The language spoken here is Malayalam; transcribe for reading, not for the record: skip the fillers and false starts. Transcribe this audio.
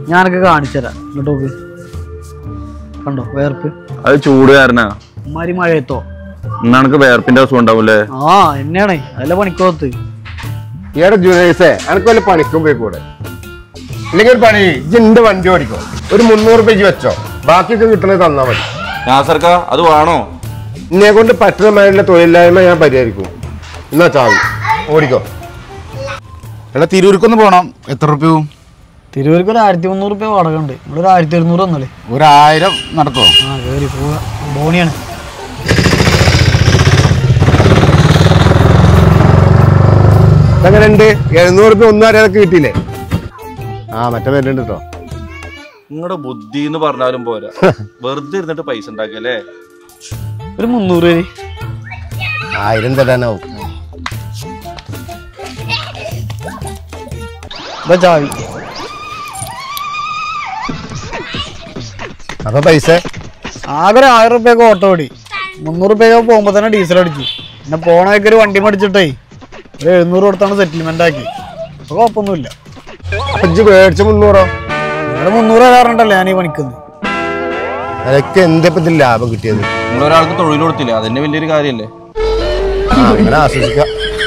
ഞാനൊക്കെ കാണിച്ചുതരാം. ഇങ്ങോട്ട് കണ്ടോ വേർപ്പ്? അത് ചൂട് കാരണ മഴയത്തോ ഇന്നക്ക് വേർപ്പിന്റെ അസുഖം ഉണ്ടാവൂലേ? ആ എന്നെയാണേ അതല്ല പണിക്കോത്ത്. ഈടെ ജൂനിയേഴ്സേ എനക്ക് വല്ല പണിക്കും പോയി കൂടെ? ഇല്ലെങ്കിൽ ഒരു പണി ഇന്റെ വണ്ടി ഓടിക്കോ, ഒരു 300 രൂപ വെച്ചോ, ബാക്കിയൊക്കെ കിട്ടണത് തന്നാ മതി. നാസർക്കാ അത് വേണോ? എന്നെ കൊണ്ട് പറ്റുന്നമായിട്ടുള്ള തൊഴിലില്ലായ്മ ഞാൻ പരിഹരിക്കും. എന്നാ ചാവി ഓടിക്കോ. എടാ തിരൂർക്കൊന്ന് പോണം. എത്ര റുപ്യവും? തിരുവനന്തപുരത്ത് ഒരു 1300 രൂപ വാടക ഉണ്ട്. ഇവിടെ ഒരു 1700 വന്നല്ലേ. 1000 നടക്കോ? ആ കയറി പോവാ. ബോണിയാണ്. അങ്ങനെ ഉണ്ട്. 700 രൂപ ഒന്നും അറിയാതൊക്കെ കിട്ടിയില്ലേ? ആ മറ്റേ വരുന്നുണ്ട് കേട്ടോ. നിങ്ങളുടെ ബുദ്ധി എന്ന് പറഞ്ഞാലും പോരാ, വെറുതെ ഇരുന്നിട്ട് പൈസ ഉണ്ടാക്കല്ലേ. ഒരു 300 രൂപ. 1000 തരാനാവും. ചാവി. അപ്പൊ പൈസ ആകെ 1000 രൂപയൊക്കെ ഓട്ടോ ഓടി. 300 രൂപയൊക്കെ പോകുമ്പോ തന്നെ ഡീസൽ അടിച്ചു. പിന്നെ പോണൊക്കെ ഒരു വണ്ടി മേടിച്ചിട്ടേ ഒരു 700 കൊടുത്താണ് സെറ്റിൽമെന്റ് ആക്കി. അപ്പൊ കുഴപ്പമൊന്നുമില്ല. മേടിച്ച 300? ഇവിടെ 300 തരാറുണ്ടല്ലോ ഞാൻ ഈ പണിക്കുന്നത്. അതൊക്കെ എന്താ ഇതിൽ ലാഭം കിട്ടിയത്? നിങ്ങളൊരാൾക്ക് തൊഴിൽ കൊടുത്തില്ല, അതന്നെ വലിയൊരു കാര്യല്ലേ. അങ്ങനെ ആശ്വസിക്കാം.